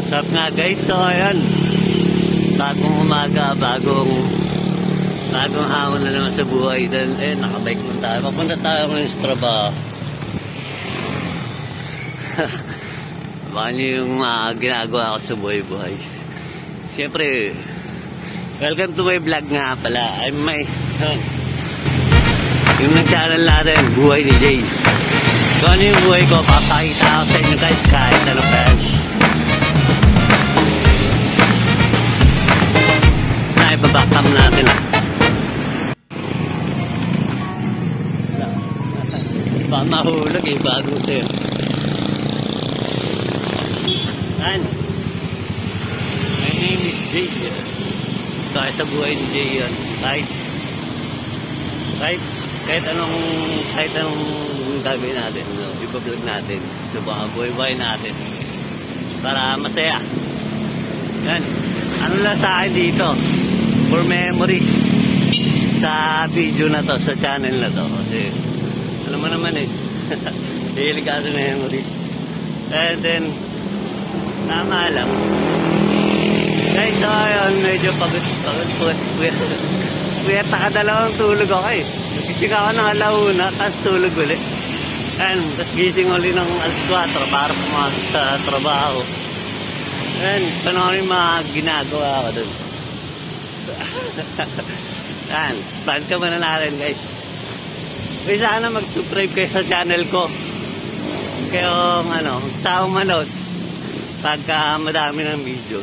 What's up nga guys, so ayan, bagong umaga, bagong hamon na naman sa buhay. Dahil nakabike lang tayo, papunta tayo ngayon sa trabaho. Baka nyo yung ginagawa ko sa buhay-buhay. Siyempre, welcome to my vlog nga pala. I'm my yung nag-channel natin, buhay ni Jay. So ano yung buhay ko, papakita ako sa inyo guys kahit ano pa yan. Ibabakam natin baka mahulog bagong sir. And my name is Jay. Kaya sa buhay ni Jay yan. Kahit anong gagawin natin, ibablog natin sa buhay natin para masaya yan. Ano lang sa akin dito, for memories sa video na to, sa channel na to. Kasi alam mo naman hilig ka sa memories. And then tama lang guys, so ayun, medyo pagod kuya takadalawang tulog ako gising ako ng alauna tapos tulog ulit, and tapos gising ulit ng alas 4 para pumasok sa trabaho. And panoorin yung mga ginagawa ko dun. Yan, plan ka muna natin guys. Kaya sana mag-subscribe kayo sa channel ko. Kaya sa manood pagka madami ng videos.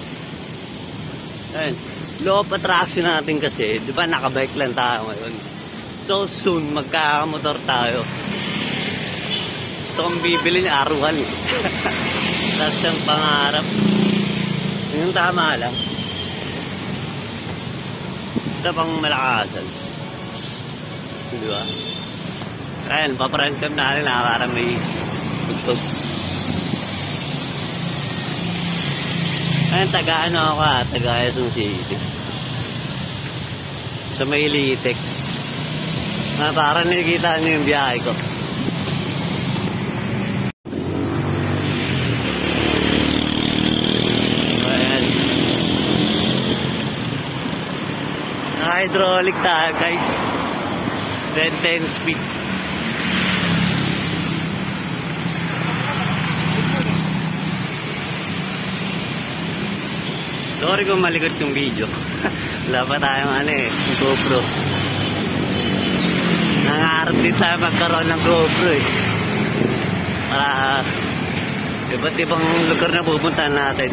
Yan, Law of Attraction natin kasi, di ba nakabike lang tayo ngayon. So soon magkakamotor tayo. Gusto kong bibili ni Arwan. Tapos yung pangarap yung tama lang, basta pang malakasan, di ba? Ayan, paparangkam natin para may tugtog. Ayan, taga Quezon City sa may Litex. Para nakikita nyo yung biyahe ko. Hydraulic tayo guys, 10 speed. Sorry kung malikot yung video. Wala pa tayong GoPro. Nangarap din tayo magkaroon ng GoPro para iba't ibang lugar na pupuntahan natin.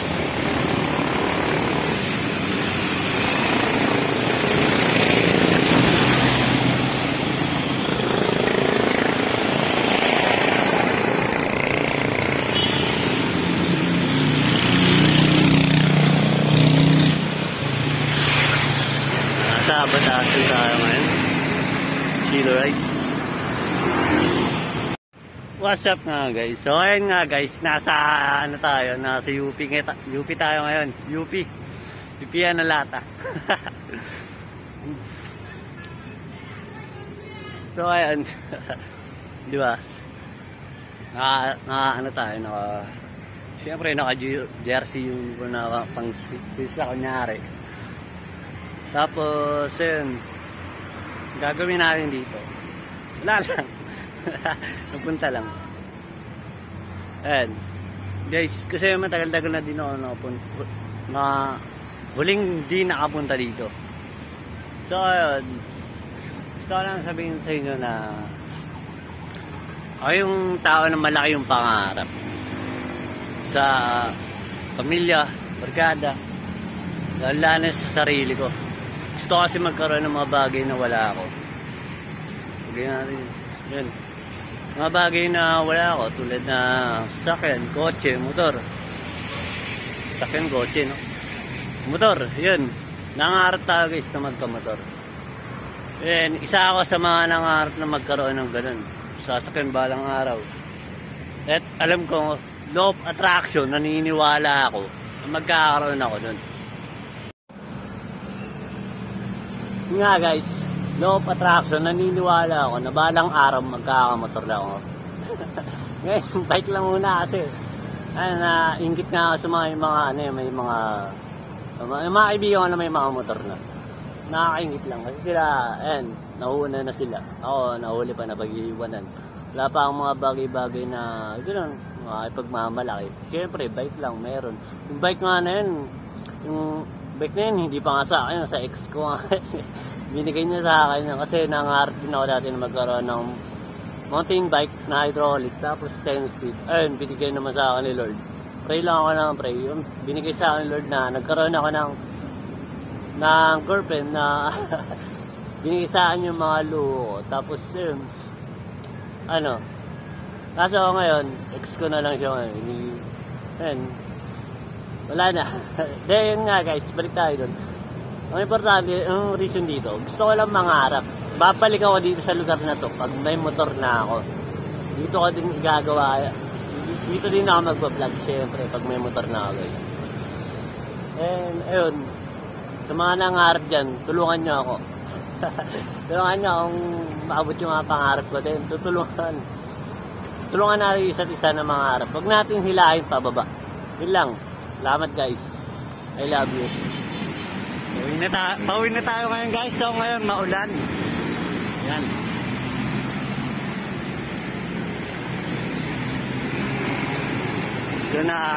Batasan tayo ngayon. Chill ride. What's up nga guys? So ayun nga guys, nasa tayo? Nasa UP tayo ngayon. UP yan na lata. So ayun. Di ba? Tayo, siyempre naka-jersey yung pang sa kunyari. Tapos yun, gagawin natin dito, wala lang. Napunta lang. And guys, kasi matagal-tagal na din ako huling di nakapunta dito. So ayun, gusto ko lang sabihin sa inyo na ako yung tao na malaki yung pangarap sa pamilya, barkada, lalo na sa sarili ko. Gusto kasi magkaroon ng mga bagay na wala ako. Bagay natin yun. Mga bagay na wala ako, tulad na sasakyan, kotse, motor. Sasakyan, kotse, no? Motor, yun. Nangarap tayo guys na magkamotor. Yun, isa ako sa mga nangarap na magkaroon ng ganun. Sasakyan balang araw. At alam ko, Law of Attraction, naniniwala ako na magkakaroon ako dun. Nga guys, Law of Attraction, naniniwala ako na balang araw magkakamotor na ako. Ngayon, bike lang muna kasi. Ayun, nainggit nga ako sa mga ano, may mga kaibigan ko na may mga motor na. Nakakaingit lang kasi sila, ayan, nauuna na sila. Ako, nahuli pa na pag-iiwanan. Wala pa akong mga bagay-bagay na, gano'n, pagmamalaki. Siyempre, bike lang, meron. Yung bike nga na yun, yung bike na yun, hindi pa nga sa akin, sa ex ko nga. Binigay niya sa akin kasi nangarap din ako dati na magkaroon ng mountain bike na hydraulic, tapos 10 speed. Ayun, binigay naman sa akin ni Lord. Pray lang ako ng pray. Yung binigay sa akin ni Lord na nagkaroon ako ng girlfriend na binigay sa akin yung mga luho. Tapos yun, ano, kaso ako ngayon, ex ko na lang siya ngayon. Ayun, wala na. Dahil yun nga guys, balik tayo dun. Ang importante, ang reason dito, gusto ko lang mangarap. Babalik ako dito sa lugar na to pag may motor na ako. Dito ko din igagawa. Dito din ako magpa-vlog syempre pag may motor na ako guys. And ayun, sa mga nangarap dyan, tulungan nyo ako. Tulungan nyo akong maabot yung mga pangarap ko din. Tulungan natin isa't isa na mangarap. Huwag natin hilahin pababa. Yun lang. Salamat guys. I love you. Pauwi na tayo ngayon guys. So ngayon maulan. Yan. Doon na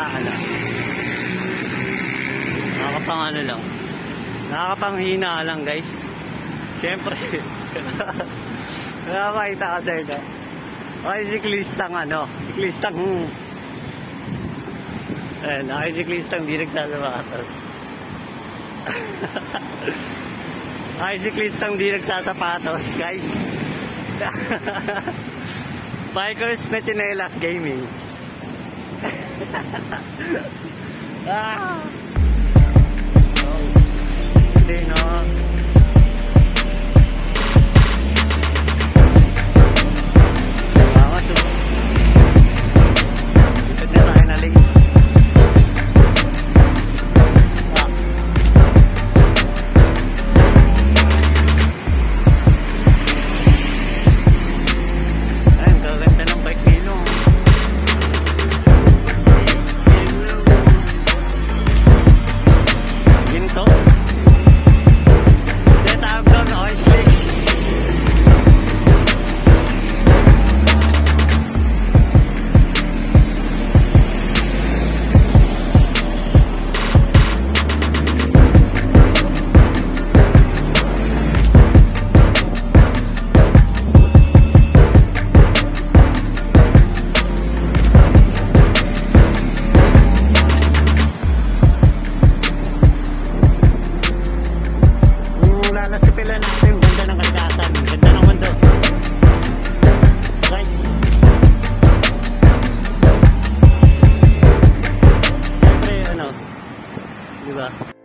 nakakapang ano lang. Nakakapanghina lang guys. Siyempre. Nakakita kasi ito. Okay, siklistang siklistang di nagsasapatos. Siklistang di nagsasapatos guys. Bikers na chinelas gaming. Hindi no. Nasipila natin yung ganda ng kalikasan, ganda ng mundo guys. Siyempre ano, diba?